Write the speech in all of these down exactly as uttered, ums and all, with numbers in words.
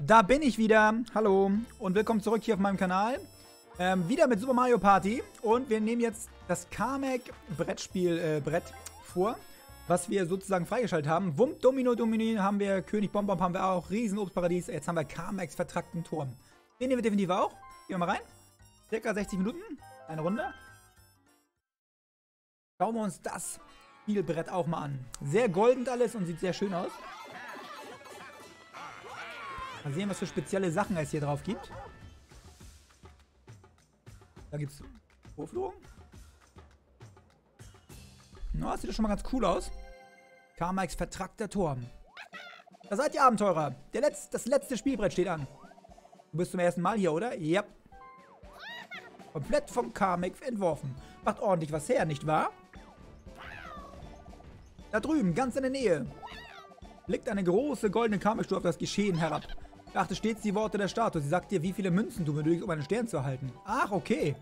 Da bin ich wieder. Hallo und willkommen zurück hier auf meinem Kanal. Ähm, wieder mit Super Mario Party. Und wir nehmen jetzt das Kamek Brettspiel äh, Brett vor, was wir sozusagen freigeschaltet haben. Wump, Domino, Domino haben wir, König Bonbon haben wir auch, Riesenobstparadies. Jetzt haben wir Kameks vertrackten Turm. Den nehmen wir definitiv auch. Gehen wir mal rein. Circa sechzig Minuten. Eine Runde. Schauen wir uns das Spielbrett auch mal an. Sehr goldend alles und sieht sehr schön aus. Mal sehen, was für spezielle Sachen es hier drauf gibt. Da gibt es Vorflurung. Na, das sieht doch schon mal ganz cool aus. Kameks vertrackter Turm. Da seid ihr Abenteurer. Der Letz-, das letzte Spielbrett steht an. Du bist zum ersten Mal hier, oder? Ja. Komplett vom Kamek entworfen. Macht ordentlich was her, nicht wahr? Da drüben, ganz in der Nähe, blickt eine große goldene Kamek-Statue auf das Geschehen herab. Beachte stets die Worte der Statue. Sie sagt dir, wie viele Münzen du benötigst, um einen Stern zu erhalten. Ach, okay.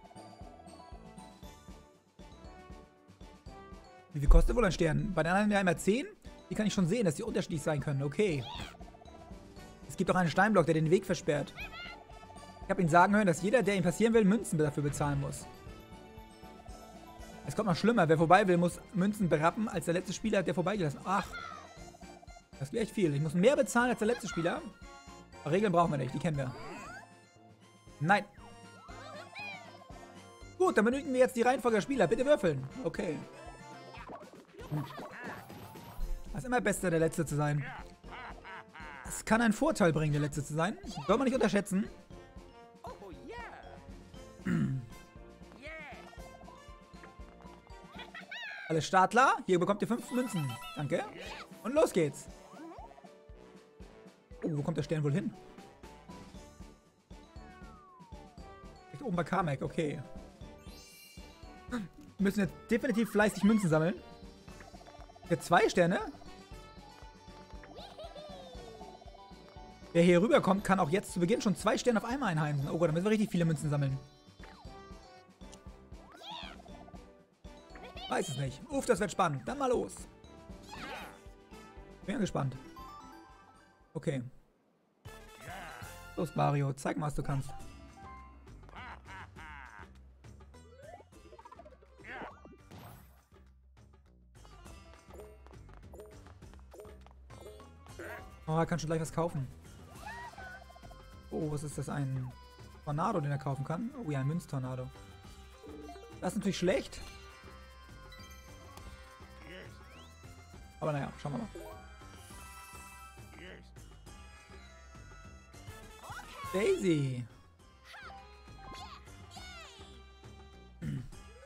Wie viel kostet wohl ein Stern? Bei den anderen ja immer zehn? Hier kann ich schon sehen, dass die unterschiedlich sein können. Okay. Es gibt auch einen Steinblock, der den Weg versperrt. Ich habe ihn sagen hören, dass jeder, der ihn passieren will, Münzen dafür bezahlen muss. Es kommt noch schlimmer. Wer vorbei will, muss Münzen berappen, als der letzte Spieler, der vorbeigelassen. Ach. Das ist echt viel. Ich muss mehr bezahlen als der letzte Spieler. Regeln brauchen wir nicht, die kennen wir. Nein. Gut, dann benötigen wir jetzt die Reihenfolge der Spieler. Bitte würfeln. Okay. Das ist immer besser, der Letzte zu sein. Es kann einen Vorteil bringen, der Letzte zu sein. Soll man nicht unterschätzen. Alle Startler. Hier bekommt ihr fünf Münzen. Danke. Und los geht's. Oh, wo kommt der Stern wohl hin? Echt oben bei Kamek, okay. Wir müssen jetzt definitiv fleißig Münzen sammeln. Für zwei Sterne. Wer hier rüberkommt, kann auch jetzt zu Beginn schon zwei Sterne auf einmal einheimsen. Oh Gott, dann müssen wir richtig viele Münzen sammeln. Weiß es nicht. Uff, das wird spannend. Dann mal los. Bin gespannt. Okay. Los, Mario. Zeig mal, was du kannst. Oh, er kann schon gleich was kaufen. Oh, was ist das? Ein Tornado, den er kaufen kann? Oh ja, ein Münztornado. Das ist natürlich schlecht. Aber naja, schauen wir mal. Daisy. Hm.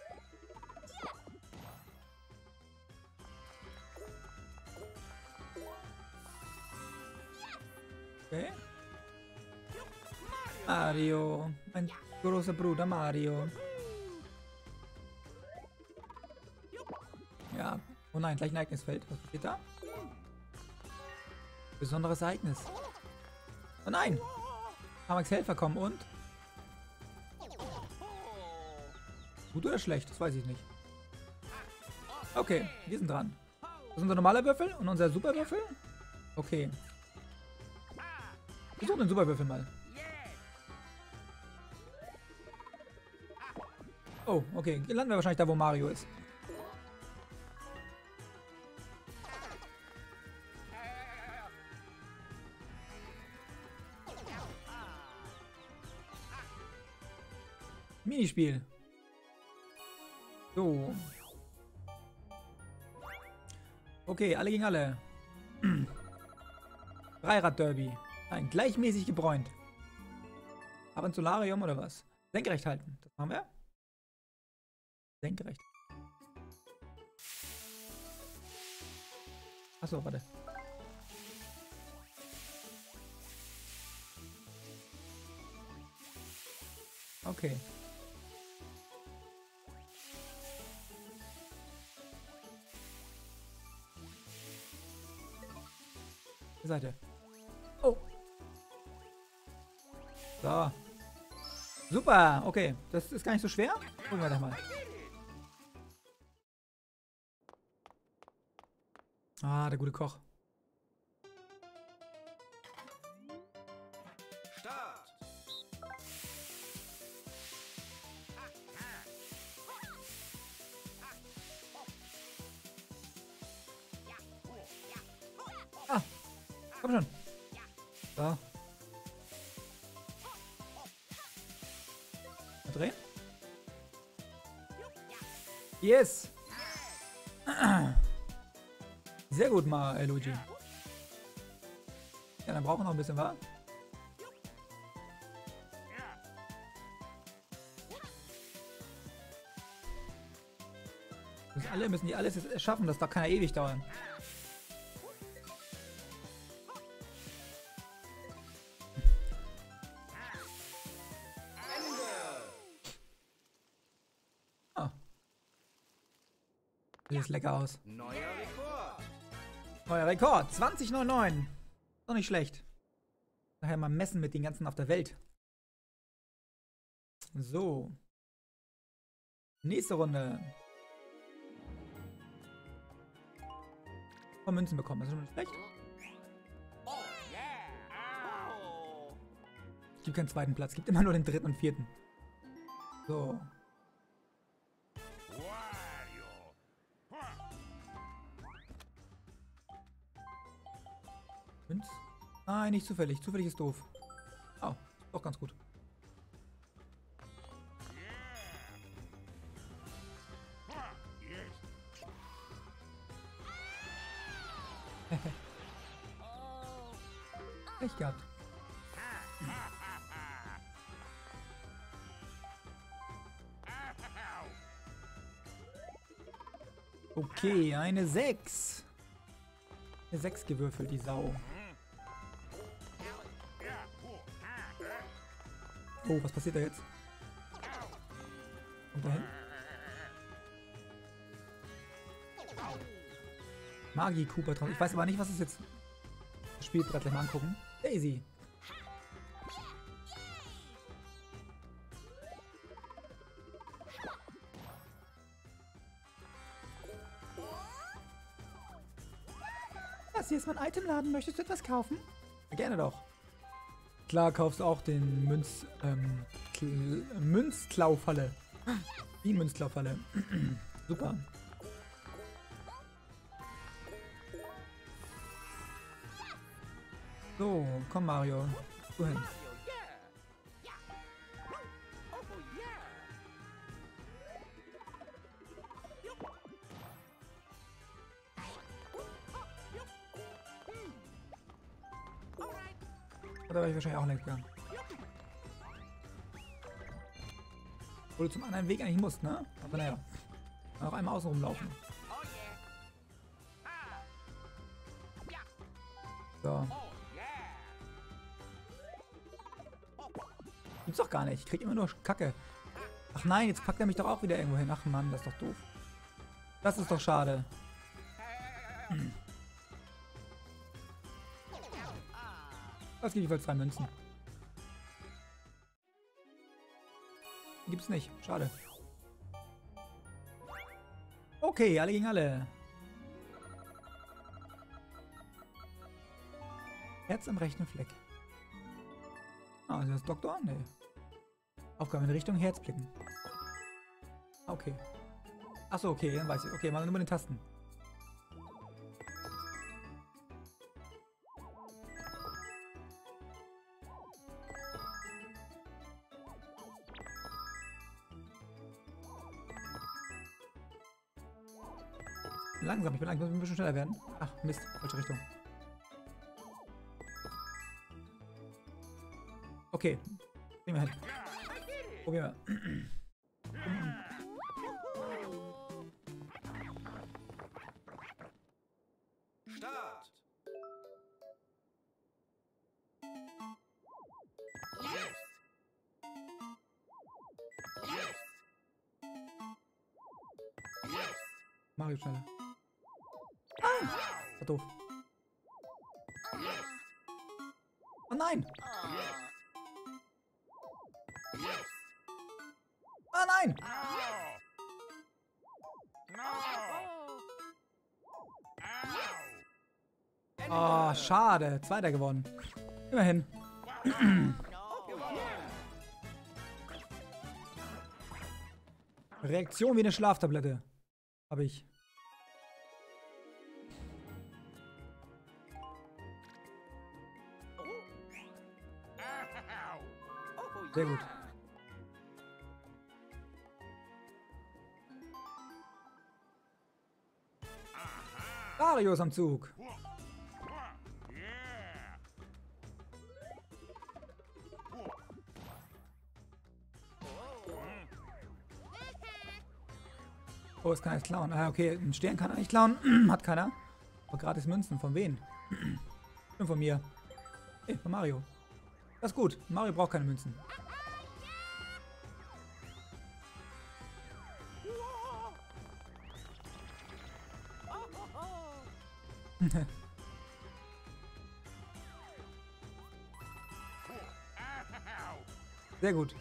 Okay. Mario. Mein großer Bruder Mario. Ja. Oh nein, gleich ein Ereignisfeld. Was passiert da? Besonderes Ereignis. Oh nein! Kameks Helfer kommen und? Gut oder schlecht? Das weiß ich nicht. Okay, wir sind dran. Das ist unser normaler Würfel und unser Superwürfel? Okay. Wir suchen den Superwürfel mal. Oh, okay. Hier landen wir wahrscheinlich da, wo Mario ist. Minispiel. So. Okay, alle gegen alle. Dreirad-Derby. Nein, gleichmäßig gebräunt. Aber ein Solarium oder was? Senkrecht halten. Das machen wir. Senkrecht. Achso, warte. Okay. Seite. Oh. So. Super. Okay. Das ist gar nicht so schwer. Gucken wir doch mal. Ah, der gute Koch. Komm schon. So. Mal drehen. Yes. Sehr gut, mal, äh, Luigi. Ja, dann brauchen wir noch ein bisschen, wa? Müssen alle müssen die alles jetzt schaffen, das kann ja ewig dauern. Ah. Sieht das lecker aus. Neuer Rekord. Neuer Rekord. zwanzig Komma neunundneunzig. Doch nicht schlecht. Nachher mal messen mit den ganzen auf der Welt. So. Nächste Runde. Oh, Münzen bekommen. Das ist schon nicht schlecht. Es gibt keinen zweiten Platz. Es gibt immer nur den dritten und vierten. So. Münz? Nein, nicht zufällig. Zufällig ist doof. Oh, doch ganz gut. Echt gehabt. Okay, eine sechs. Eine sechs gewürfelt, die Sau. Oh, was passiert da jetzt? Kommt da hin? Magi Cooper drauf. Ich weiß aber nicht, was es jetzt. Das Spielbrett gleich mal angucken. Daisy. Das hier ist mein Itemladen. Möchtest du etwas kaufen? Gerne doch. Klar, kaufst du auch den Münz, ähm, Münzklaufalle. Die Münzklaufalle. Super. So, komm Mario. Du hin. Oder wäre ich wahrscheinlich auch längst gegangen. Wo du zum anderen Weg eigentlich musst, ne? Aber naja. Noch einmal außen rumlaufen. So. Gibt's doch gar nicht. Ich krieg immer nur Kacke. Ach nein, jetzt packt er mich doch auch wieder irgendwo hin. Ach Mann, das ist doch doof. Das ist doch schade. Hm. Das gibt jeweils drei Münzen. Die gibt's nicht. Schade. Okay, alle gegen alle. Herz am rechten Fleck. Ah, ist das Doktor? Nee. Aufgabe in Richtung Herz blicken. Okay. Achso, okay, dann weiß ich. Okay, mal nur mit den Tasten. Langsam, ich bin langsam, ein bisschen schneller werden. Ach, Mist, falsche Richtung. Okay, gehen wir hin. Probieren wir. Start. Yes. Yes. Yes. Mario schneller. Nein! Das war doof. Yes. Oh nein! Yes. Yes. Oh nein! Oh, schade. Zweiter gewonnen. Immerhin. Reaktion wie eine Schlaftablette. Habe ich. Sehr gut. Wario ist am Zug. Oh, es kann jetzt klauen. Ah, okay. Einen Stern kann er nicht klauen. Hat keiner. Aber gratis Münzen. Von wem? Stimmt, von mir. Hey, von Mario. Das ist gut. Mario braucht keine Münzen. Sehr gut.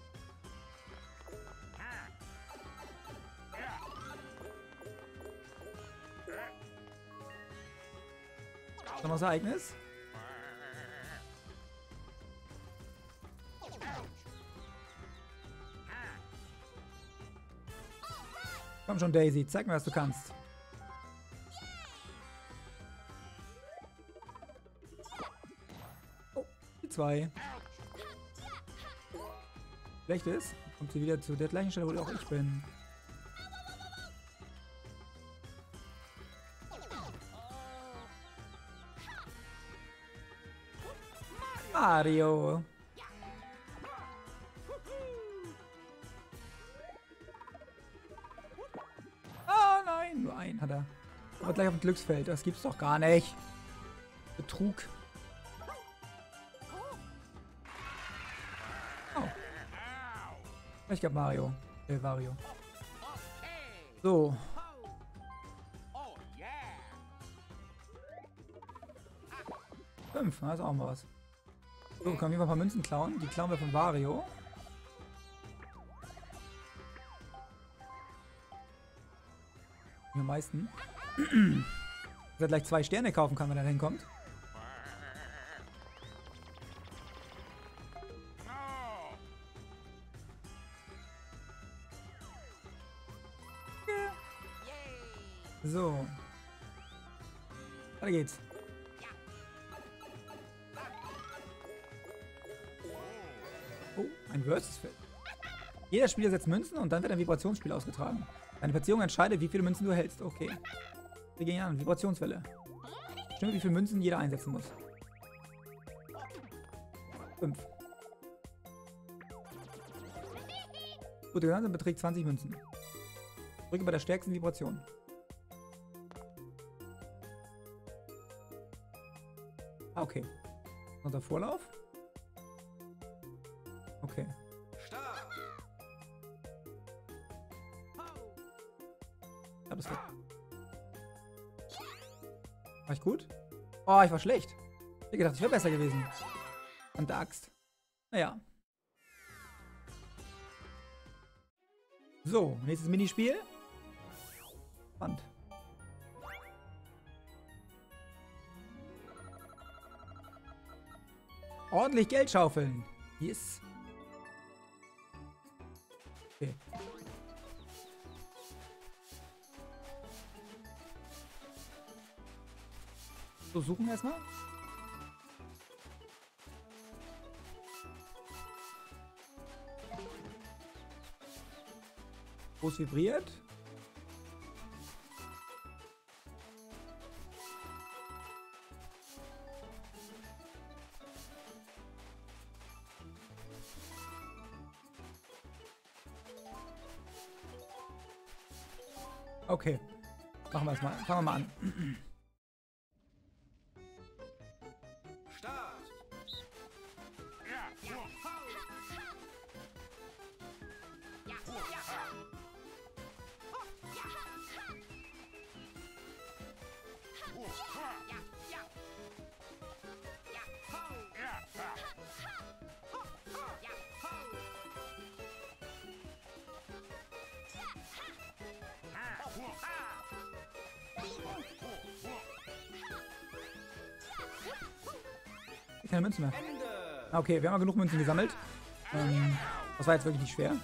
Noch was Ereignis? Komm schon, Daisy, zeig mir, was du kannst. Oh, die zwei. Schlecht ist, kommt sie wieder zu der gleichen Stelle, wo auch ich bin. Mario. Oh nein, nur einen hat er. Aber gleich auf dem Glücksfeld, das gibt's doch gar nicht. Betrug. Oh. Ich glaube Mario. Äh, Wario. So. Fünf, das ist auch mal was. So, können wir mal ein paar Münzen klauen. Die klauen wir von Wario. Die am meisten. Dass er gleich zwei Sterne kaufen kann, wenn er da hinkommt. So. Weiter geht's. Oh, ein Versus-Feld. Jeder Spieler setzt Münzen und dann wird ein Vibrationsspiel ausgetragen. Deine Platzierung entscheidet, wie viele Münzen du hältst. Okay. Wir gehen an. Vibrationswelle. Stimmt, wie viele Münzen jeder einsetzen muss. Fünf. Gut, der Gesamte beträgt zwanzig Münzen. Drücke bei der stärksten Vibration. Ah, okay. Unser Vorlauf. Okay. Ja, das war... War ich gut? Oh, ich war schlecht. Ich hätte gedacht, ich wäre besser gewesen. An der Axt. Naja. So, nächstes Minispiel. Spannend. Ordentlich Geld schaufeln. Yes. Okay. So, suchen wir erstmal. Wo es vibriert. Okay. Machen wir es mal. Fangen wir mal an. Start. Keine Münzen mehr. Okay, wir haben genug Münzen gesammelt. Ähm, das war jetzt wirklich nicht schwer.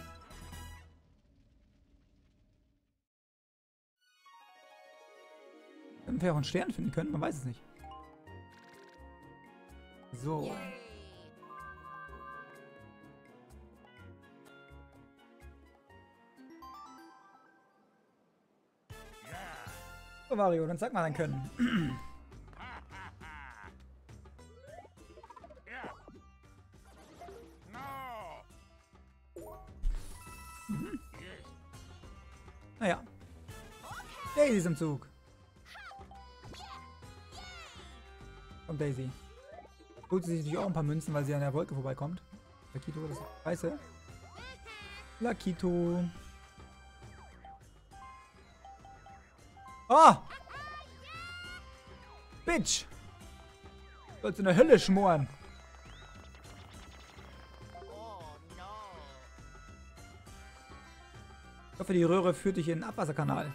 Hätten wir auch einen Stern finden können, man weiß es nicht. So. So, Wario, dann zeig mal dein Können. Mhm. Naja. Daisy ist im Zug. Kommt Daisy. Holt sie sich natürlich auch ein paar Münzen, weil sie an der Wolke vorbeikommt. Lakito, das ist scheiße. Lakito. Oh! Bitch! Sollst in der Hölle schmoren. Ich hoffe, die Röhre führt dich in den Abwasserkanal.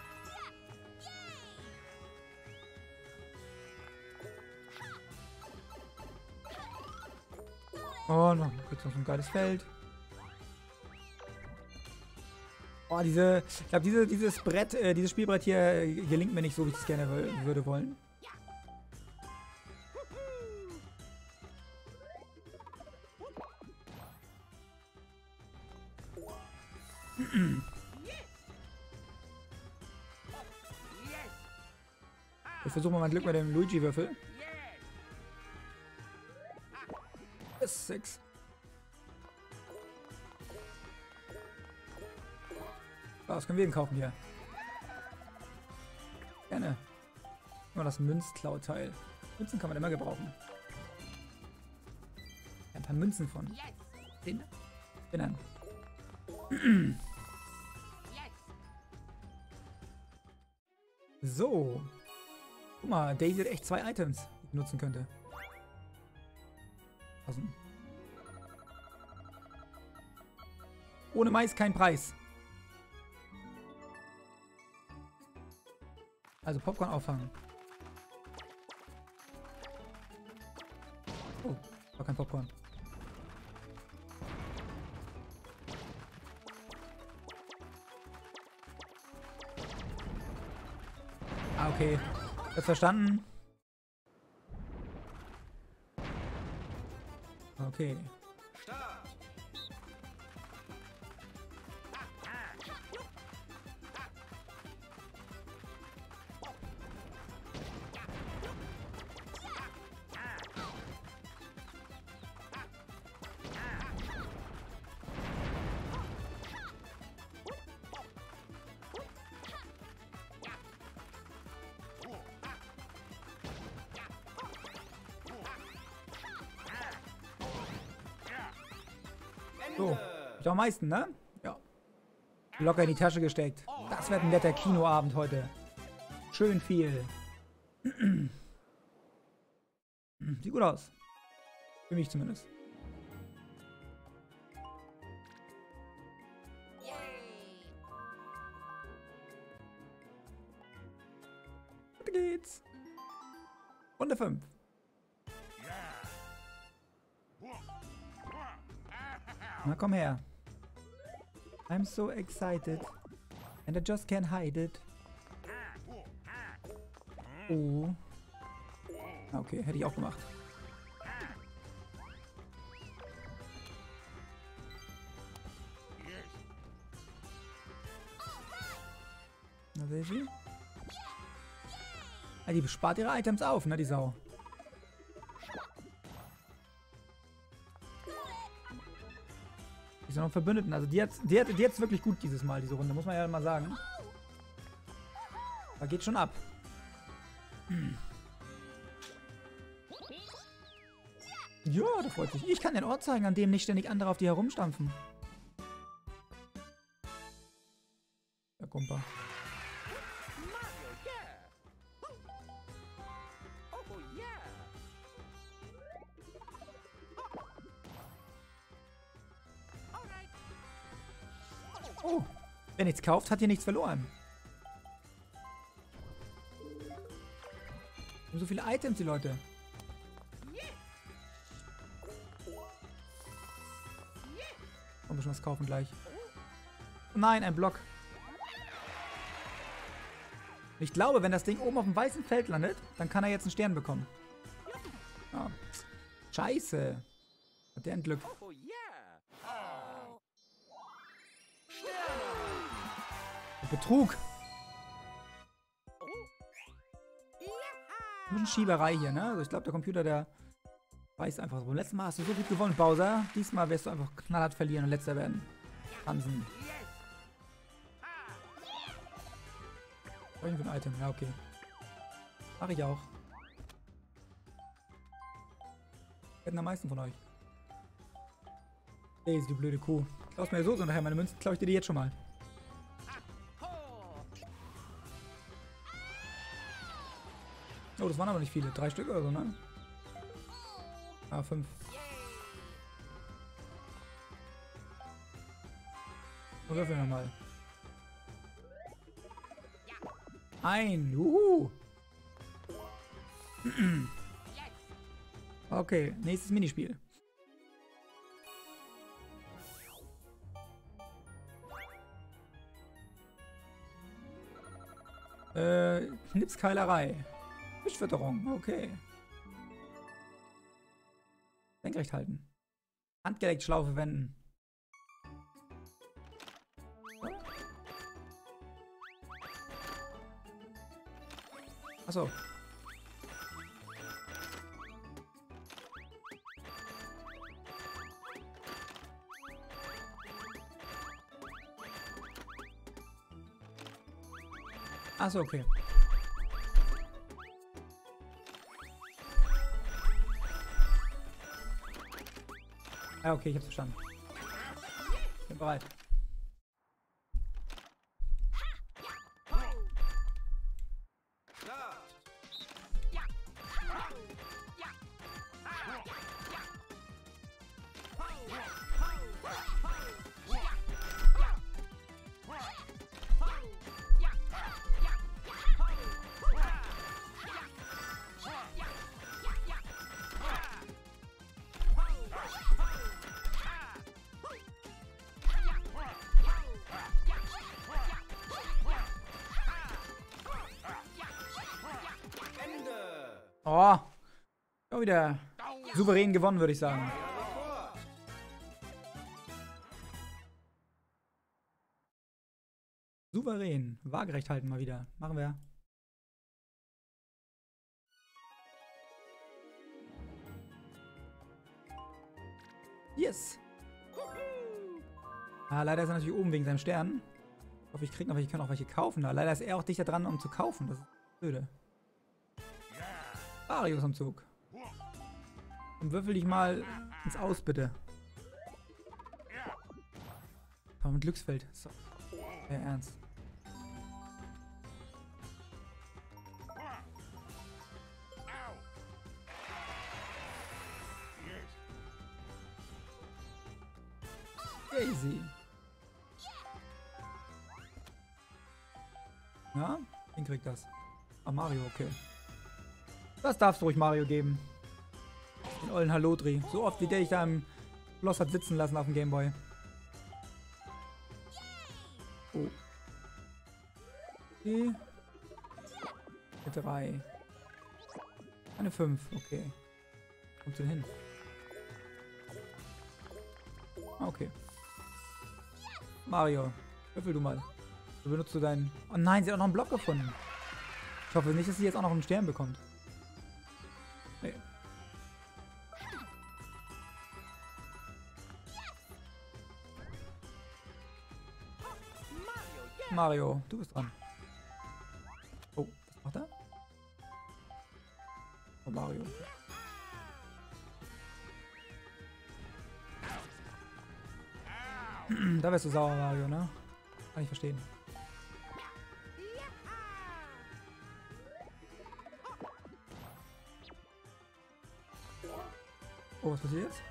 Oh, noch jetzt noch so ein geiles Feld. Oh, diese, ich glaube, diese, dieses Brett, äh, dieses Spielbrett hier äh, gelingt mir nicht so, wie ich es gerne würde wollen. Ich versuche mal mein Glück mit dem Luigi-Würfel. Ist sechs. Was können wir denn kaufen hier? Gerne. Nur das Münzklauteil. Münzen kann man immer gebrauchen. Ein paar Münzen von den Spinnern. So. Guck mal, Daisy hat echt zwei Items, die ich benutzen könnte. Also. Ohne Mais kein Preis. Also Popcorn auffangen. Oh, war kein Popcorn. Ah, okay. Das verstanden. Okay. So, ich am meisten, ne? Ja. Locker in die Tasche gesteckt. Das wird ein netter Kinoabend heute. Schön viel. Sieht gut aus. Für mich zumindest. Weiter geht's. Runde fünf. Na komm her. I'm so excited. And I just can't hide it. Oh. Okay, hätte ich auch gemacht. Na, Daisy? Ah, die spart ihre Items auf, ne, die Sau. Die sind noch Verbündeten. Also die hat die hat, die hat's wirklich gut dieses Mal, diese Runde, muss man ja mal sagen. Da geht schon ab. Hm. Ja, da freut sich. Ich kann den Ort zeigen, an dem nicht ständig andere auf die herumstampfen. Der Kumper. Oh, wer nichts kauft, hat hier nichts verloren. Und so viele Items, die Leute. Wollen wir schon was kaufen gleich? Oh nein, ein Block. Ich glaube, wenn das Ding oben auf dem weißen Feld landet, dann kann er jetzt einen Stern bekommen. Oh. Scheiße. Hat der ein Glück. Betrug. ein bisschen Schieberei hier, ne? Also ich glaube, der Computer, der weiß einfach so. Letztes Mal hast du so gut gewonnen, Bowser. Diesmal wirst du einfach knallhart verlieren und letzter werden. Hansen. Was für ein Item? Ja, okay. Mach ich auch. Hätten am meisten von euch. Ey, du blöde Kuh. Klaus mir so, so nachher meine Münzen, klaue ich dir die jetzt schon mal. Oh, das waren aber nicht viele. Drei Stück oder so, ne? Ah, fünf. Und würfel nochmal. Ein. Juhu. Okay, nächstes Minispiel. Äh, Knipskeilerei. Fischfütterung, okay. Senkrecht halten. Handgelenk schlau verwenden. Achso. Achso, okay. Ja, okay, ich hab's verstanden. Bin bereit. Oh, schon wieder souverän gewonnen, würde ich sagen. Souverän. Waagerecht halten mal wieder. Machen wir. Yes. Ah, leider ist er natürlich oben wegen seinem Stern. Ich hoffe, ich kriege noch welche, ich kann auch welche kaufen. Da. Leider ist er auch dichter dran, um zu kaufen. Das ist blöde. Mario ist am Zug. Dann würfel dich mal ins Aus, bitte. Aber mit Glücksfeld. So. Sehr ernst. Easy. Ja? Wen kriegt das? Ah, Mario, okay. Das darfst du ruhig Mario geben. Den ollen Hallodri. So oft wie der ich da im Schloss hat sitzen lassen auf dem Gameboy. Oh. Okay. Eine drei. Eine fünf, okay. Kommt denn hin? Okay. Mario, würfel du mal. So benutzt du deinen... Oh nein, sie hat auch noch einen Block gefunden. Ich hoffe nicht, dass sie jetzt auch noch einen Stern bekommt. Nee. Mario, du bist dran. Oh, was macht er? Oh, Mario. Da wärst du sauer, Mario, ne? Kann ich verstehen. Oh, was passiert jetzt?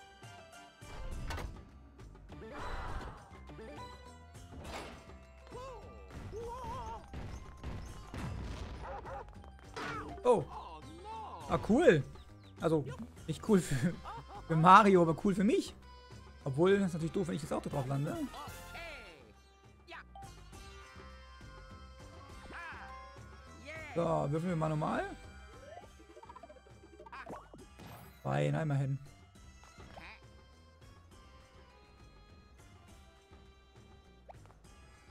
Oh. Ah, cool. Also, nicht cool für, für Mario, aber cool für mich. Obwohl, das ist natürlich doof, wenn ich jetzt auch da drauf lande. So, würfeln wir mal normal. Nein, einmal hin.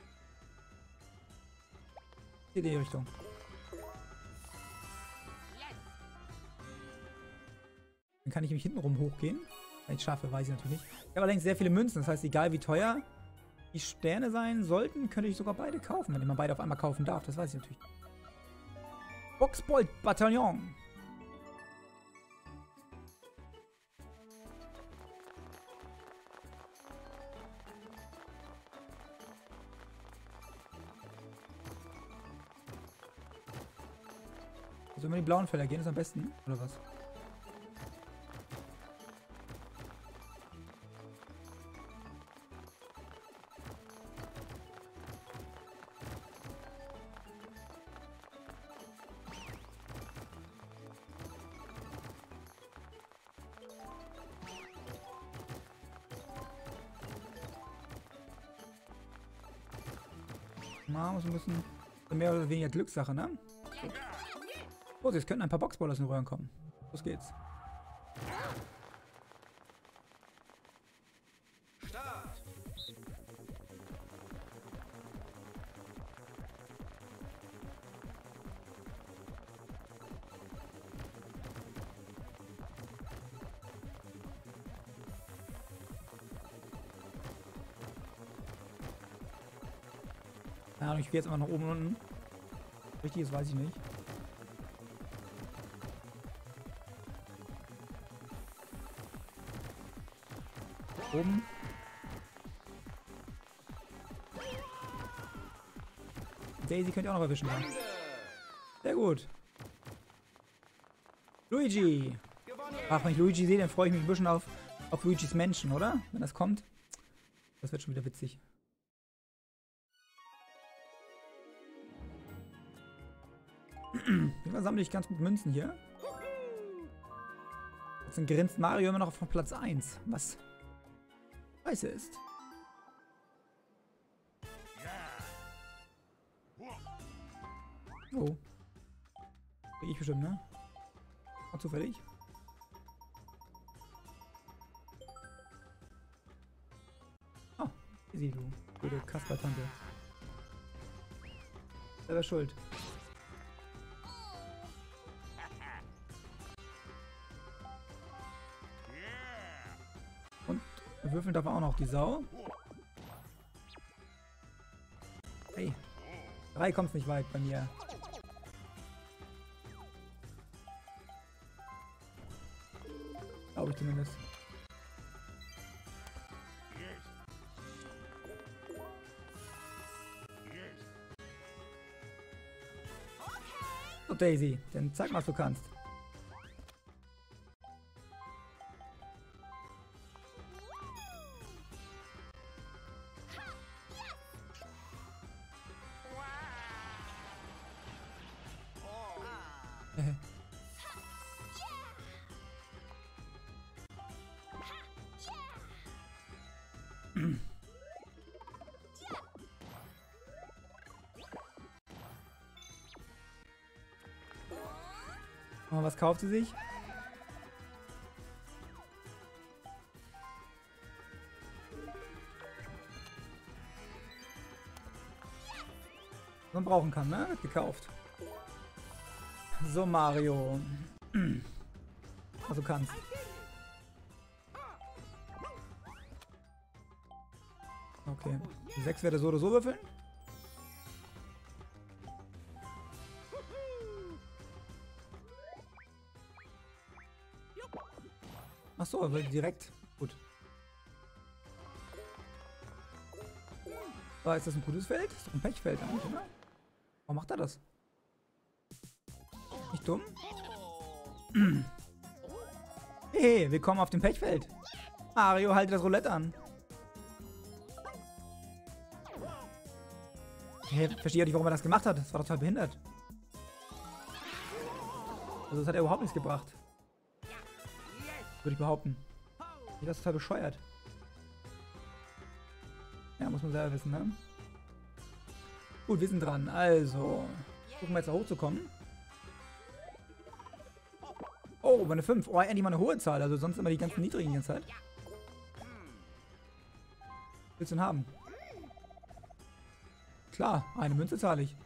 In die Richtung. Dann kann ich mich hintenrum hochgehen. Wenn ich schaffe, weiß ich natürlich nicht. Ich habe allerdings sehr viele Münzen. Das heißt, egal wie teuer die Sterne sein sollten, könnte ich sogar beide kaufen, wenn man beide auf einmal kaufen darf. Das weiß ich natürlich nicht. Boxbold-Bataillon. Also immer die blauen Felder gehen, ist am besten, oder was? Na, muss ein bisschen mehr oder weniger Glückssache, ne? Oh, jetzt könnten ein paar Boxballer aus den Röhren kommen. Los geht's. Start. Ja, ich gehe jetzt immer nach oben und unten. Richtig ist, weiß ich nicht. Oben. Daisy könnt ihr auch noch erwischen. Ja. Sehr gut. Luigi. Ach, wenn ich Luigi sehe, dann freue ich mich ein bisschen auf, auf Luigis Menschen, oder? Wenn das kommt. Das wird schon wieder witzig. Wie sammle ich ganz gut Münzen hier? Jetzt grinst Mario immer noch auf Platz eins. Was scheiße ist. Oh. Krieg ich bestimmt, ne? Auch zufällig. Oh, easy, du blöde Kasper-Tante. Selber schuld. Und würfeln darf er auch noch, die Sau. Hey. Drei kommt's nicht weit bei mir. Glaube ich zumindest. So, Daisy, dann zeig mal, was du kannst. Und was kauft sie sich? Was man brauchen kann, ne? Wird gekauft. So, Mario. Was du kannst. Okay. Sechs werde so oder so würfeln. Achso, aber direkt. Gut. Ah, ist das ein gutes Feld? Ist doch ein Pechfeld eigentlich, oder? Warum macht er das? Nicht dumm? Hey, willkommen auf dem Pechfeld. Mario, halte das Roulette an. Hey, verstehe auch nicht, warum er das gemacht hat. Das war total behindert. Also das hat er überhaupt nichts gebracht. Würde ich behaupten. Das ist total bescheuert. Ja, muss man selber wissen, ne? Gut, wir sind dran. Also, versuchen wir jetzt da hochzukommen. Oh, meine fünf. Oh, endlich mal eine hohe Zahl. Also sonst immer die ganzen niedrigen die ganze Zeit. Was willst du denn haben? Klar, eine Münze zahle ich.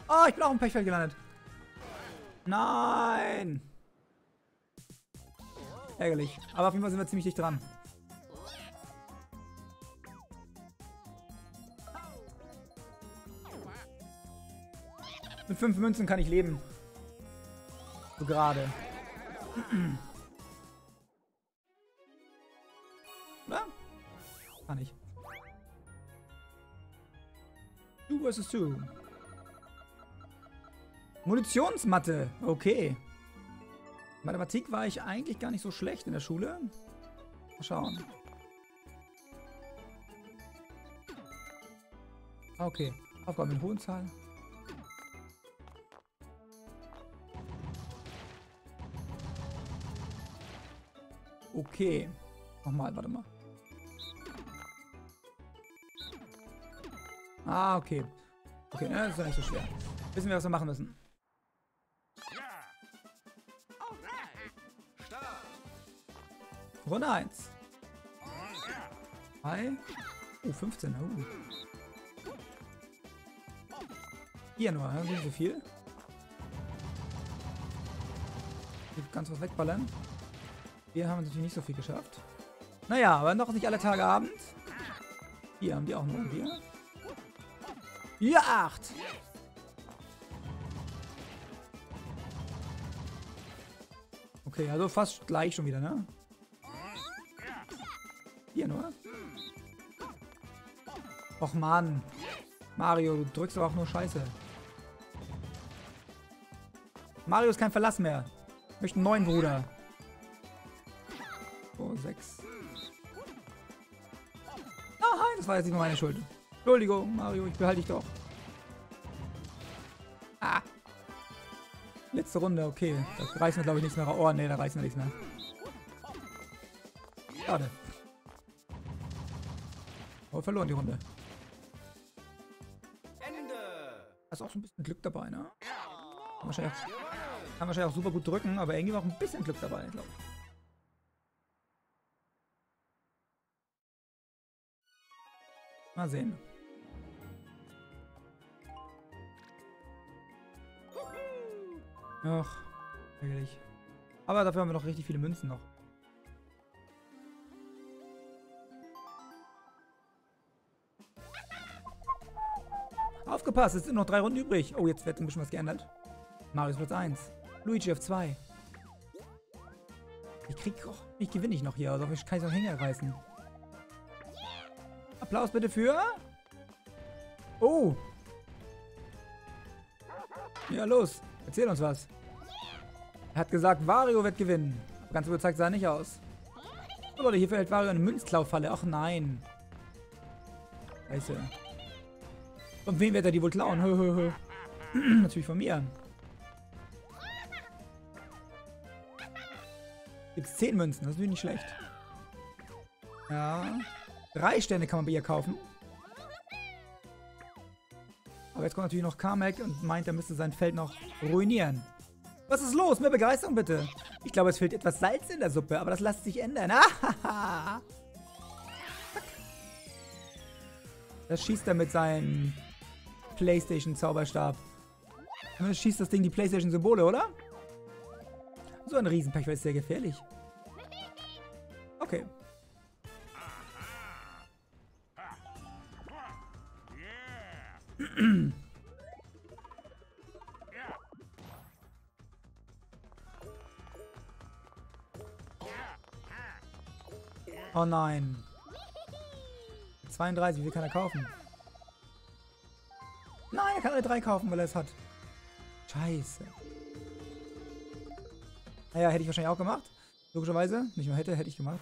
Oh, ich bin auch im Pechfeld gelandet. Nein. Ärgerlich. Aber auf jeden Fall sind wir ziemlich dicht dran. Mit fünf Münzen kann ich leben. So gerade. Oder? Kann ich. Two versus two. Munitionsmatte. Okay. Mathematik war ich eigentlich gar nicht so schlecht in der Schule. Mal schauen. Okay. Aufgaben in hohen Zahlen. Okay. Nochmal, warte mal. Ah, okay. Okay, ne, das ist ja nicht so schwer. Wissen wir, was wir machen müssen. Runde eins. drei. Oh, fünfzehn. Oh. Hier nur, nicht so viel. Ganz was wegballern. Wir haben natürlich nicht so viel geschafft. Naja, aber noch nicht alle Tage Abend. Hier haben die auch nur Bier. Hier acht. Okay, also fast gleich schon wieder, ne? Hier nur. Och Mann. Mario, du drückst aber auch nur Scheiße. Mario ist kein Verlass mehr. Ich möchte einen neuen Bruder. So, sechs. Nein, das war jetzt nicht nur meine Schuld. Entschuldigung, Mario, ich behalte dich doch. Ah. Letzte Runde, okay. Da reißen wir, glaube ich, nichts mehr raus. Oh, ne, da reißen wir nichts mehr. Schade. Aber verloren die Runde. Da ist auch so ein bisschen Glück dabei, ne? Kann wahrscheinlich auch, kann wahrscheinlich auch super gut drücken, aber irgendwie war auch ein bisschen Glück dabei, glaube ich. Mal sehen. Ach, ärgerlich. Aber dafür haben wir noch richtig viele Münzen noch. Aufgepasst, es sind noch drei Runden übrig. Oh, jetzt wird ein bisschen was geändert. Marius Platz eins. Luigi auf zwei. Ich krieg... Oh, ich gewinne ich noch hier. Also ich kann ich noch Hänger reißen. Applaus bitte für... Oh. Ja, los. Erzähl uns was. Er hat gesagt, Wario wird gewinnen. Aber ganz überzeugt sah er nicht aus. Oh Leute, hier fällt Wario eine Münzklaufalle. Ach nein. Scheiße. Von wem wird er die wohl klauen? Hö, hö, hö. Natürlich von mir. Gibt's zehn Münzen, das ist natürlich nicht schlecht. Ja. Drei Sterne kann man bei ihr kaufen. Aber jetzt kommt natürlich noch Kamek und meint, er müsste sein Feld noch ruinieren. Was ist los? Mehr Begeisterung bitte. Ich glaube, es fehlt etwas Salz in der Suppe, aber das lässt sich ändern. Ah, das schießt er mit seinem PlayStation-Zauberstab. Damit schießt das Ding die PlayStation-Symbole, oder? So ein Riesenpech, weil es sehr gefährlich. Okay. Oh nein. zweiunddreißig, wie viel kann er kaufen? Nein, er kann alle drei kaufen, weil er es hat. Scheiße. Naja, hätte ich wahrscheinlich auch gemacht. Logischerweise. Nicht nur hätte, hätte ich gemacht.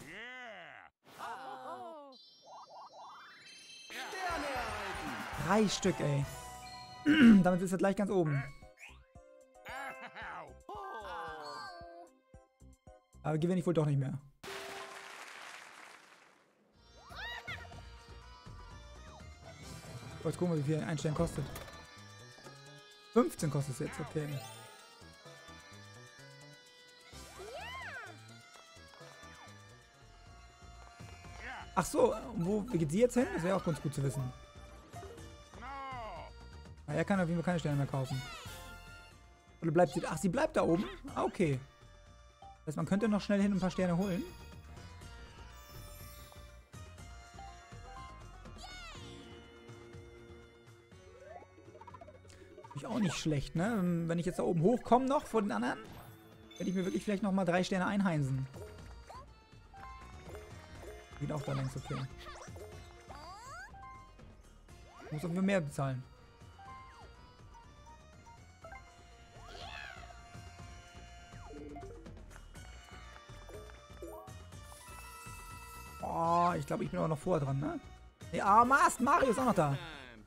Drei Stück, ey. Damit ist er gleich ganz oben. Aber gewinne ich wohl doch nicht mehr. Jetzt gucken wir, wie viel ein Stern kostet. fünfzehn kostet es jetzt, okay. Ach so, wo geht sie jetzt hin? Das wäre auch ganz gut zu wissen. Na, er kann auf jeden Fall keine Sterne mehr kaufen. Oder bleibt sie... Ach, sie bleibt da oben? Ah, okay. Das heißt, man könnte noch schnell hin und ein paar Sterne holen. Ist auch nicht schlecht, ne? Wenn ich jetzt da oben hochkomme noch vor den anderen, werde ich mir wirklich vielleicht nochmal drei Sterne einheimsen. Geht auch da längst okay. Ich muss auf jeden Fall mehr bezahlen. Oh, ich glaube, ich bin aber noch vorher dran, ne? Ja, Mast, Mario ist auch noch da.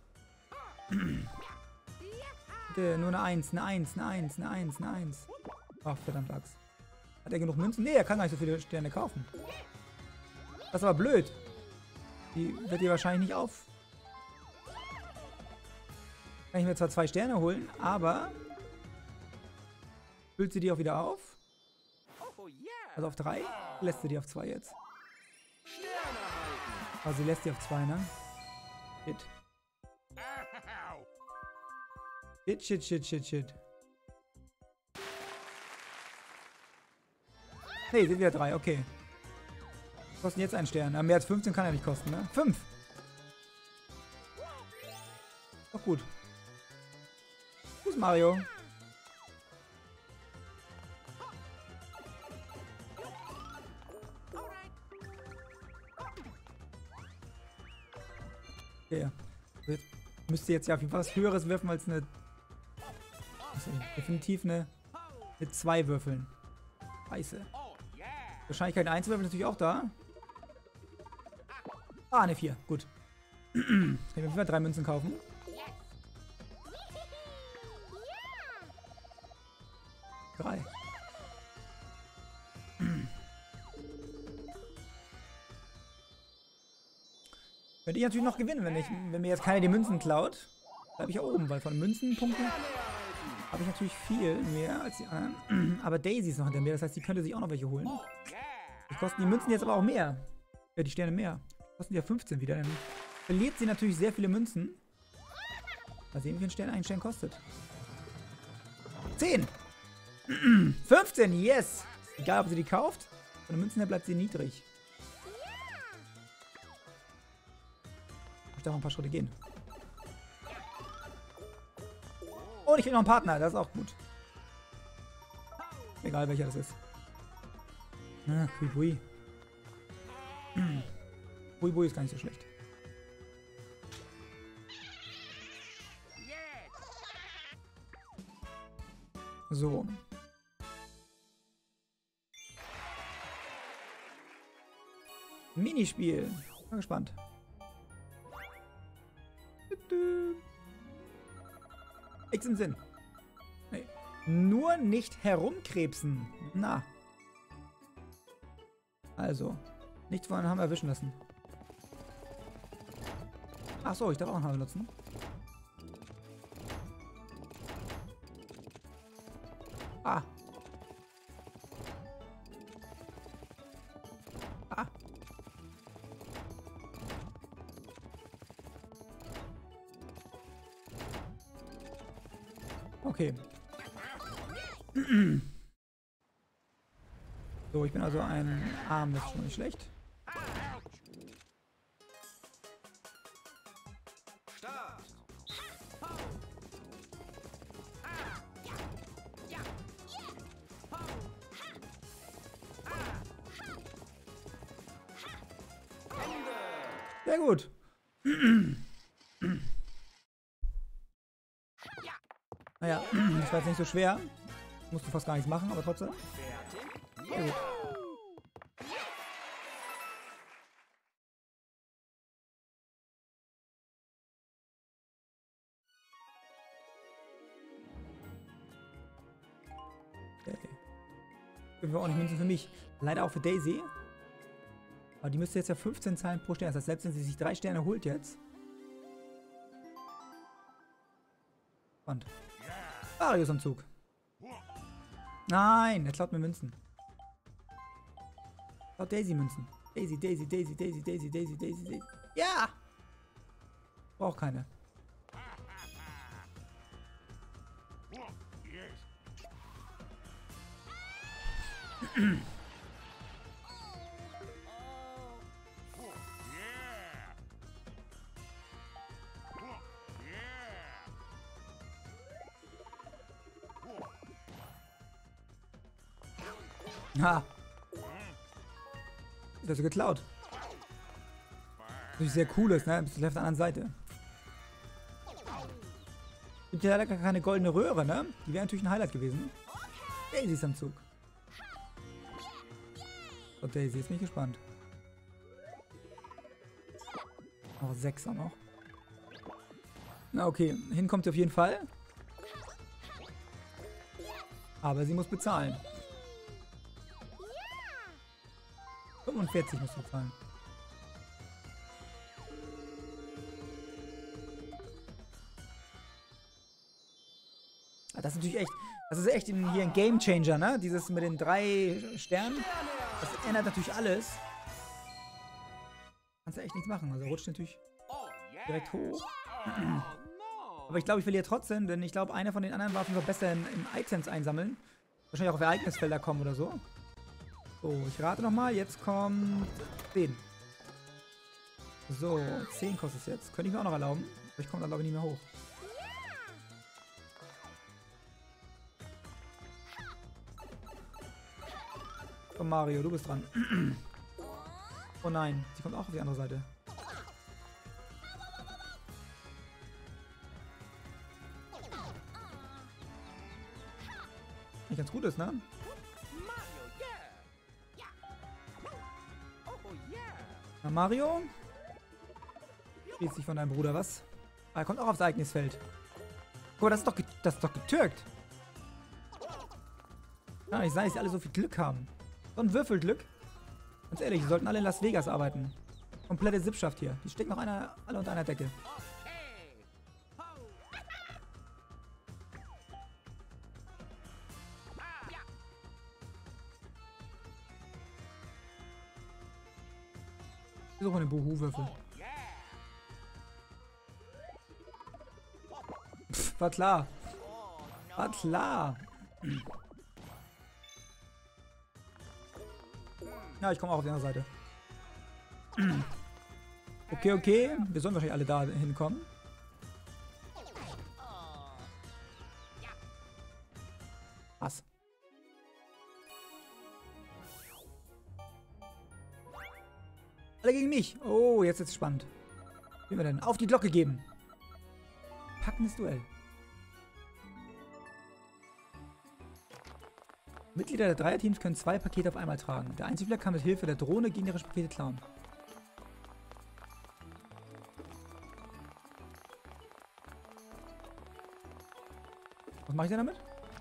Bitte, nur eine Eins, eine Eins, eine Eins, eine Eins, eine Eins. Ach, verdammt Lachs. Hat er genug Münzen? Nee, er kann gar nicht so viele Sterne kaufen. Das ist aber blöd. Die wird ihr wahrscheinlich nicht auf. Kann ich mir zwar zwei Sterne holen, aber füllt sie die auch wieder auf? Also auf drei? Lässt sie die auf zwei jetzt? Also sie lässt die auf zwei, ne? Shit. Shit, shit, shit, shit, shit. Ne, sind wieder drei, okay. Kosten jetzt einen Stern. Aber mehr als fünfzehn kann er nicht kosten, ne? fünf. Doch gut. Tschüss, Mario. Okay. Jetzt müsste jetzt ja auf jeden Fall was Höheres werfen als eine... Also definitiv eine... Mit zwei Würfeln. Scheiße. Wahrscheinlichkeit eins würfeln ist natürlich auch da. Ah, ne, vier. Gut. Kann ich mir auf jeden Fall drei Münzen kaufen. Drei. Könnte ich natürlich noch gewinnen, wenn, ich, wenn mir jetzt keiner die Münzen klaut. Bleibe ich ja oben, weil von Münzenpunkten habe ich natürlich viel mehr als die anderen. Aber Daisy ist noch hinter mir, das heißt, die könnte sich auch noch welche holen. Die kosten die Münzen jetzt aber auch mehr. Ja, die Sterne mehr. Die kosten ja fünfzehn wieder. Dann verliert sie natürlich sehr viele Münzen. Mal sehen, wie viel ein Stern ein Stern kostet. zehn! fünfzehn, yes! Egal, ob sie die kauft. Von den Münzen her bleibt sie niedrig. Ich darf noch ein paar Schritte gehen. Und ich krieg noch einen Partner, das ist auch gut. Egal welcher das ist. Ah, Bui Bui. Bui Bui ist gar nicht so schlecht. So. Minispiel. Bin gespannt. Nichts im Sinn. Nee. Nur nicht herumkrebsen. Na. Also. Nichts von einem Hammer erwischen lassen. Ach so, ich darf auch einen Hammer benutzen. Ah. Ah. Okay. So, ich bin also ein Arm, das ist schon nicht schlecht. Sehr gut. Naja, das war jetzt nicht so schwer. Musst du fast gar nichts machen, aber trotzdem. Sehr gut. Okay. Können wir auch nicht Münzen für mich. Leider auch für Daisy. Aber die müsste jetzt ja fünfzehn zahlen pro Stern. Das heißt, selbst wenn sie sich drei Sterne holt jetzt. Und Mario ist am Zug. Nein, er klaut mir Münzen. Klaut Daisy Münzen. Daisy, Daisy, Daisy, Daisy, Daisy, Daisy, Daisy, Daisy. Ja! Braucht keine. Ha! Das ist geklaut. Was sehr cool ist, ne? Bist du auf der anderen Seite. Gibt ja leider gar keine goldene Röhre, ne? Die wäre natürlich ein Highlight gewesen. Daisy ist am Zug. So, Daisy, jetzt bin ich gespannt. Noch sechs auch noch. Na okay, hinkommt sie auf jeden Fall. Aber sie muss bezahlen. fünfundvierzig musst du bezahlen. Das ist natürlich echt, das ist echt hier ein Game Changer, ne? Dieses mit den drei Sternen, das ändert natürlich alles. Kannst du echt nichts machen, also rutscht natürlich direkt hoch. Aber ich glaube, ich verliere trotzdem, denn ich glaube, einer von den anderen war auf jeden Fall besser in, in Items einsammeln. Wahrscheinlich auch auf Ereignisfelder kommen oder so. So, ich rate nochmal, jetzt kommt zehn. So, zehn kostet es jetzt. Könnte ich mir auch noch erlauben. Aber ich komme da glaube ich nicht mehr hoch. Komm Mario, du bist dran. Oh nein, sie kommt auch auf die andere Seite. Nicht ganz gut ist, ne? Na Mario? Spielt sich von deinem Bruder was? Ah, er kommt auch aufs Ereignisfeld. Guck mal, das ist doch, das ist doch getürkt. Kann nicht sein, dass sie alle so viel Glück haben. So ein Würfelglück. Ganz ehrlich, die sollten alle in Las Vegas arbeiten. Komplette Sippschaft hier. Die stecken noch einer, alle unter einer Decke. Wir suchen den Buhu-Würfel. Pff, war klar. War klar. Ja, ich komme auch auf die andere Seite. Okay, okay. Wir sollen wahrscheinlich alle da hinkommen. Was? Alle gegen mich. Oh, jetzt ist es spannend. Wie wir denn? Auf die Glocke geben. Packendes Duell. Mitglieder der Dreierteams können zwei Pakete auf einmal tragen. Der Einzelspieler kann mit Hilfe der Drohne gegnerische Pakete klauen. Was mache ich denn damit?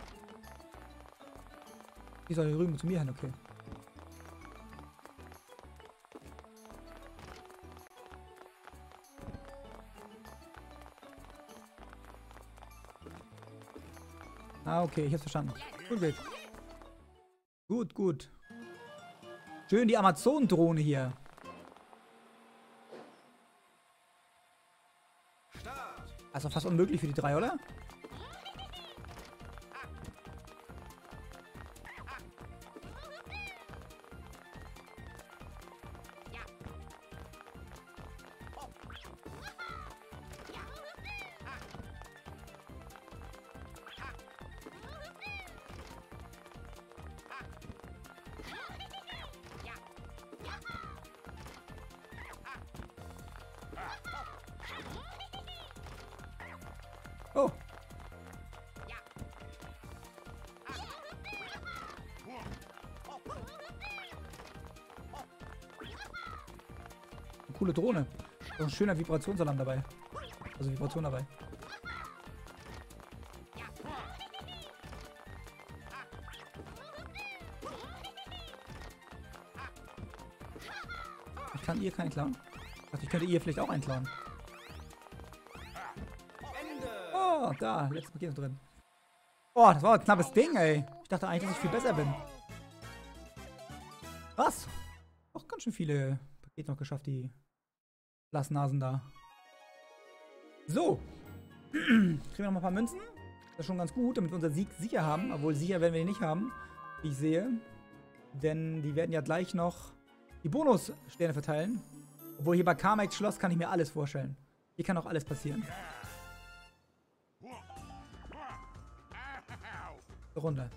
Ich soll hier rüber zu mir hin, okay. Ah, okay, ich hab's verstanden. Gut, gut. Gut, gut. Schön die Amazon-Drohne hier. Das ist doch fast unmöglich für die drei, oder? Oh. Eine coole Drohne. So ein schöner Vibrationsalarm dabei. Also Vibration dabei. Ich kann ihr keinen klauen. Ich dachte, ich könnte ihr vielleicht auch einen klauen. Oh, da, letztes Paket noch drin. Oh, das war ein knappes Ding, ey. Ich dachte eigentlich, dass ich viel besser bin. Was? Auch ganz schön viele Pakete noch geschafft, die Blassnasen da. So. Kriegen wir noch mal ein paar Münzen. Das ist schon ganz gut, damit wir unseren Sieg sicher haben. Obwohl sicher werden wir ihn nicht haben, wie ich sehe. Denn die werden ja gleich noch die Bonussterne verteilen. Obwohl hier bei Carmack Schloss kann ich mir alles vorstellen. Hier kann auch alles passieren. Runde.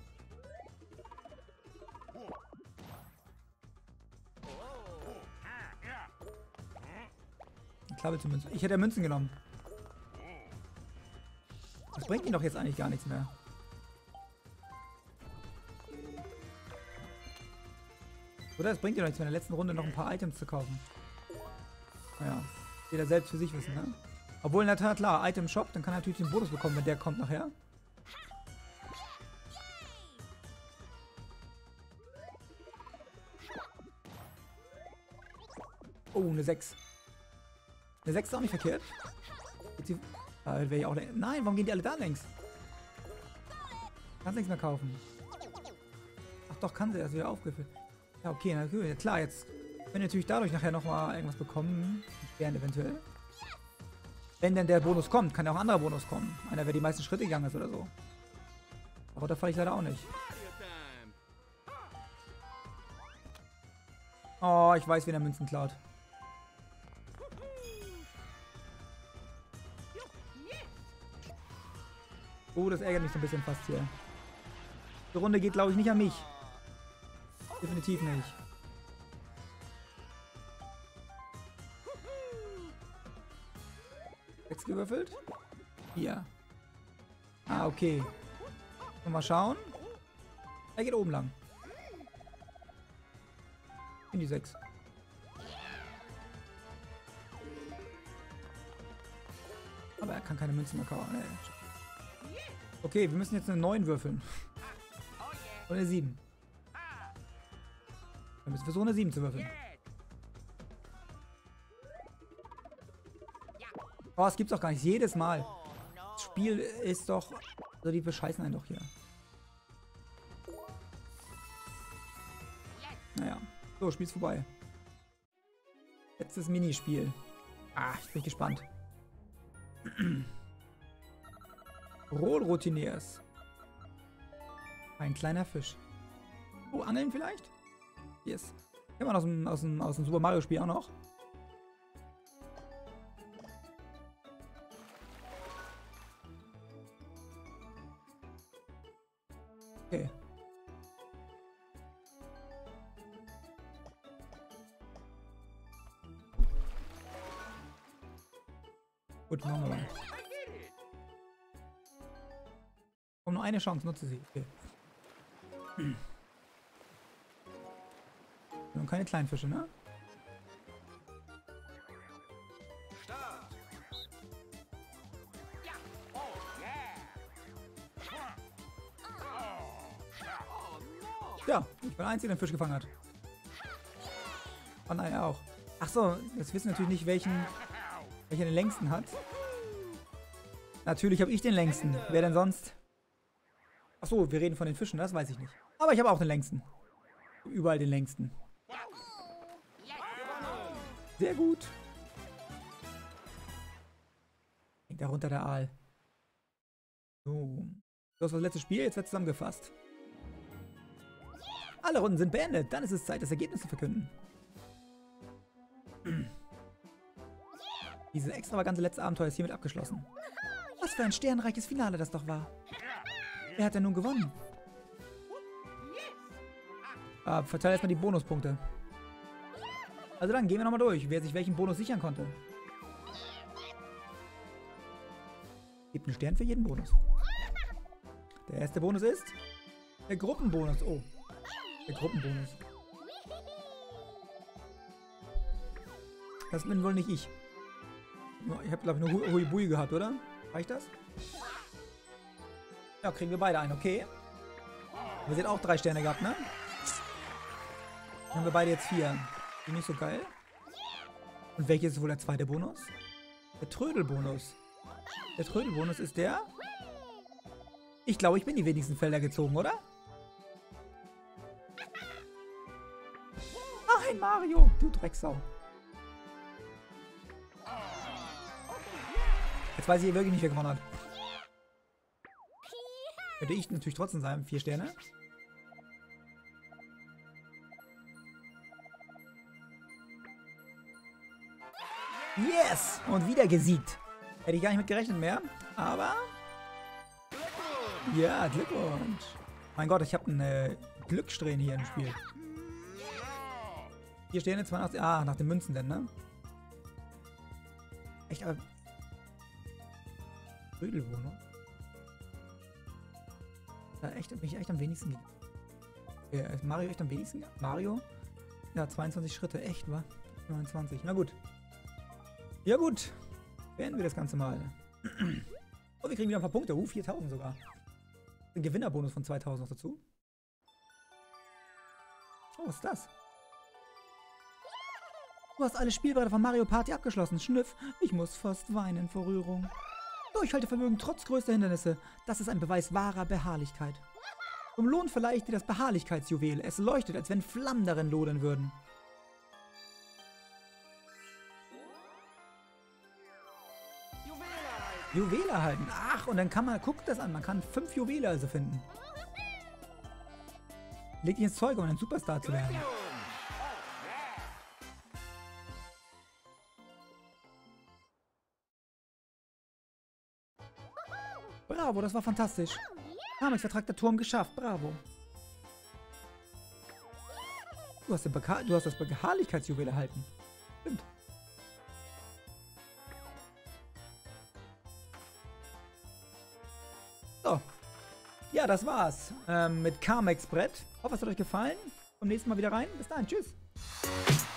Klappe zu Münzen. Ich hätte ja Münzen genommen. Das bringt ihnen doch jetzt eigentlich gar nichts mehr. Oder es bringt dir doch nichts mehr, in der letzten Runde noch ein paar Items zu kaufen. Naja, jeder selbst für sich wissen, ne? Obwohl, na klar, Item Shop, dann kann er natürlich den Bonus bekommen, wenn der kommt nachher. Oh, eine sechs. Eine sechs ist auch nicht verkehrt. Die, da wäre ich auch. Nein, warum gehen die alle da längs? Kannst nichts mehr kaufen. Ach doch, kann sie, das ist wieder aufgefüllt. Ja, okay, natürlich. Klar, jetzt können wir natürlich dadurch nachher nochmal irgendwas bekommen. Stern eventuell. Wenn denn der Bonus kommt, kann ja auch ein anderer Bonus kommen. Einer, wer die meisten Schritte gegangen ist oder so. Aber da falle ich leider auch nicht. Oh, ich weiß, wen der Münzen klaut. Oh, das ärgert mich so ein bisschen fast hier. Die Runde geht, glaube ich, nicht an mich. Definitiv nicht. Sechs gewürfelt? Hier. Ah, okay. Mal schauen. Er geht oben lang. In die sechs. Aber er kann keine Münzen mehr kaufen. Nee. Okay, wir müssen jetzt eine neun würfeln. Oder eine sieben. Dann müssen wir so eine sieben zu würfeln. Oh, das gibt's doch gar nicht. Jedes Mal. Das Spiel ist doch... Also die bescheißen einen doch hier. Naja. So, Spiel ist vorbei. Letztes Minispiel. Ah, ich bin gespannt. Rollroutiniers. Ein kleiner Fisch. Oh, Angeln vielleicht? Yes. Kennen wir aus dem, aus dem, aus dem Super Mario Spiel auch noch. Okay. Gut, machen wir mal. Komm, nur eine Chance, nutze sie. Okay. Hm. Und keine kleinen Fische, ne? Ja, ich bin der Einzige, der einen Fisch gefangen hat. Oh nein, er auch. Ach so, jetzt wissen wir natürlich nicht, welchen, welcher den längsten hat. Natürlich habe ich den längsten. Wer denn sonst? Ach so, wir reden von den Fischen, das weiß ich nicht. Aber ich habe auch den längsten. Überall den längsten. Sehr gut. Hängt da runter der Aal. So. Das war das letzte Spiel, jetzt wird zusammengefasst. Alle Runden sind beendet, dann ist es Zeit, das Ergebnis zu verkünden. Dieses extravagante letzte Abenteuer ist hiermit abgeschlossen. Was für ein sternreiches Finale das doch war. Wer hat denn nun gewonnen? Ah, verteile erstmal die Bonuspunkte. Also dann gehen wir nochmal durch, wer sich welchen Bonus sichern konnte. Gibt einen Stern für jeden Bonus. Der erste Bonus ist der Gruppenbonus. Oh, der Gruppenbonus. Das bin wohl nicht ich. Ich habe, glaube ich, nur Huibui gehabt, oder? Reicht das? Ja, kriegen wir beide einen, okay. Wir sind auch drei Sterne gehabt, ne? Dann haben wir beide jetzt vier. Die nicht so geil. Und welches ist wohl der zweite Bonus? Der Trödelbonus. Der Trödelbonus ist der... Ich glaube, ich bin die wenigsten Felder gezogen, oder? Nein, Mario! Du Drecksau. Jetzt weiß ich wirklich nicht, wer gewonnen hat. Könnte ich natürlich trotzdem sein. Vier Sterne. Yes! Und wieder gesiegt. Hätte ich gar nicht mit gerechnet mehr. Aber... Ja, Glückwunsch. Mein Gott, ich habe eine Glückssträhne hier im Spiel. Hier stehen jetzt zweiundachtzig... Ah, nach den Münzen denn, ne? Echt, aber... Rödelwohnung. Da echt, bin ich echt am wenigsten... Ja, ist Mario echt am wenigsten? Mario? Ja, zweiundzwanzig Schritte. Echt, wa? neunundzwanzig. Na gut. Ja gut. Beenden wir das Ganze mal. Und wir kriegen wieder ein paar Punkte. Uh, viertausend sogar. Ein Gewinnerbonus von zweitausend noch dazu. Oh, was ist das? Du hast alle Spielbretter von Mario Party abgeschlossen. Schnüff, ich muss fast weinen vor Rührung. Durchhaltevermögen trotz größter Hindernisse. Das ist ein Beweis wahrer Beharrlichkeit. Zum Lohn verleihe ich dir das Beharrlichkeitsjuwel. Es leuchtet, als wenn Flammen darin lodern würden. Juwele erhalten. Ach, und dann kann man, guckt das an, man kann fünf Juwele also finden. Leg dich ins Zeug, um ein Superstar zu werden. Bravo, das war fantastisch. Kamex vertragter Turm geschafft, bravo. Du hast, den Beka du hast das Beharrlichkeitsjuwel erhalten. Stimmt. So. Ja, das war's ähm, mit Kamex Brett. Hoffe, es hat euch gefallen. Beim nächsten Mal wieder rein. Bis dann. Tschüss.